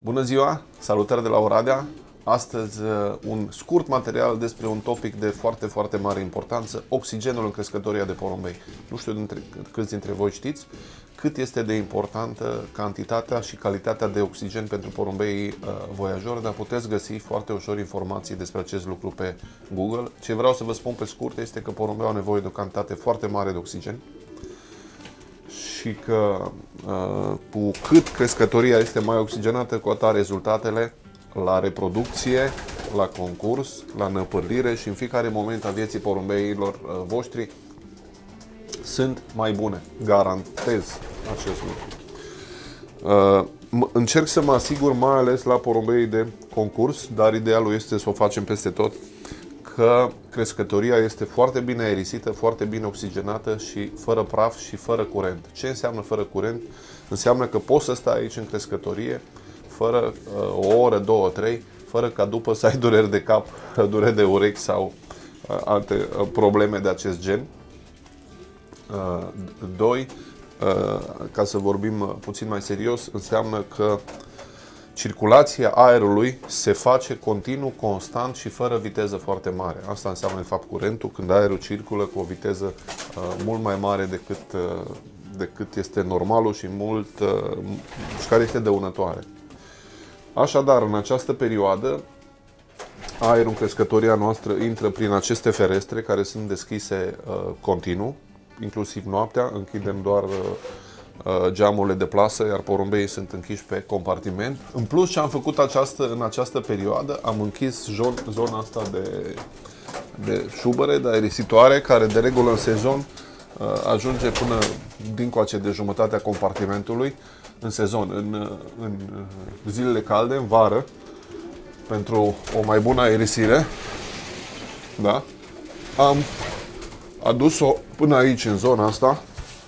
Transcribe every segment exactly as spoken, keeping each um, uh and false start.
Bună ziua! Salutări de la Oradea! Astăzi un scurt material despre un topic de foarte, foarte mare importanță, oxigenul în crescătoria de porumbei. Nu știu dintre, câți dintre voi știți cât este de importantă cantitatea și calitatea de oxigen pentru porumbeii uh, voiajori, dar puteți găsi foarte ușor informații despre acest lucru pe Google. Ce vreau să vă spun pe scurt este că porumbeii au nevoie de o cantitate foarte mare de oxigen și că uh, cu cât crescătoria este mai oxigenată, cu atât rezultatele la reproducție, la concurs, la năpârlire și în fiecare moment a vieții porumbeilor uh, voștri sunt mai bune. Garantez acest lucru. Uh, încerc să mă asigur, mai ales la porumbeii de concurs, dar idealul este să o facem peste tot, că crescătoria este foarte bine aerisită, foarte bine oxigenată și fără praf și fără curent. Ce înseamnă fără curent? Înseamnă că poți să stai aici în crescătorie fără uh, o oră, două, trei, fără ca după să ai dureri de cap, dureri de urechi sau uh, alte uh, probleme de acest gen. Uh, doi, uh, ca să vorbim uh, puțin mai serios, înseamnă că circulația aerului se face continuu, constant și fără viteză foarte mare. Asta înseamnă, de fapt, curentul, când aerul circulă cu o viteză uh, mult mai mare decât, uh, decât este normalul și, mult, uh, și care este dăunătoare. Așadar, în această perioadă, aerul în crescătoria noastră intră prin aceste ferestre care sunt deschise uh, continuu, inclusiv noaptea, închidem doar uh, geamurile de plasă, iar porumbeii sunt închiși pe compartiment. În plus, ce am făcut această, în această perioadă, am închis zon, zona asta de, de șubăre, de aerisitoare, care de regulă în sezon uh, ajunge până dincoace de jumătatea compartimentului, în sezon, în, în zilele calde, în vară, pentru o mai bună aerisire. Da? Am adus-o până aici, în zona asta,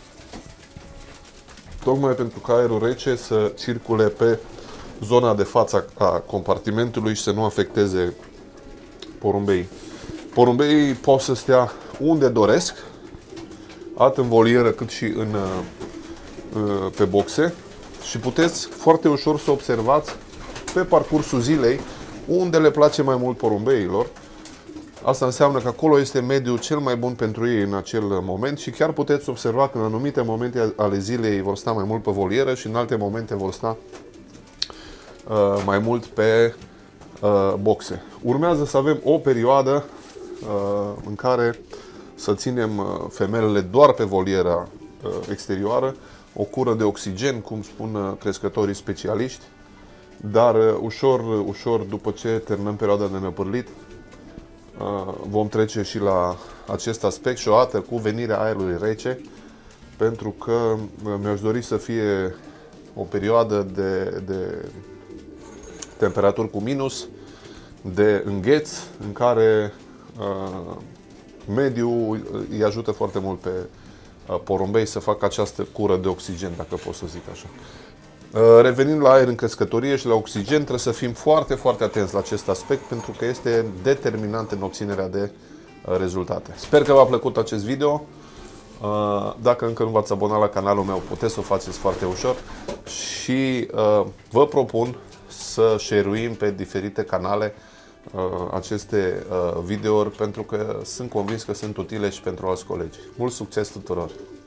tocmai pentru ca aerul rece să circule pe zona de față a compartimentului și să nu afecteze porumbeii. Porumbeii pot să stea unde doresc, atât în volieră cât și în, pe boxe, și puteți foarte ușor să observați pe parcursul zilei unde le place mai mult porumbeilor. Asta înseamnă că acolo este mediul cel mai bun pentru ei în acel moment și chiar puteți observa că în anumite momente ale zilei vor sta mai mult pe volieră și în alte momente vor sta uh, mai mult pe uh, boxe. Urmează să avem o perioadă uh, în care să ținem uh, femelele doar pe voliera uh, exterioară, o cură de oxigen, cum spun uh, crescătorii specialiști, dar uh, ușor, ușor după ce terminăm perioada de năpârlit, vom trece și la acest aspect și odată cu venirea aerului rece, pentru că mi-aș dori să fie o perioadă de, de temperaturi cu minus, de îngheț, în care uh, mediul îi ajută foarte mult pe uh, porumbei să facă această cură de oxigen, dacă pot să zic așa. Revenind la aer în crescătorie și la oxigen, trebuie să fim foarte, foarte atenți la acest aspect, pentru că este determinant în obținerea de rezultate. Sper că v-a plăcut acest video. Dacă încă nu v-ați abonat la canalul meu, puteți să o faceți foarte ușor și vă propun să share-uim pe diferite canale aceste videouri, pentru că sunt convins că sunt utile și pentru alți colegi. Mult succes tuturor!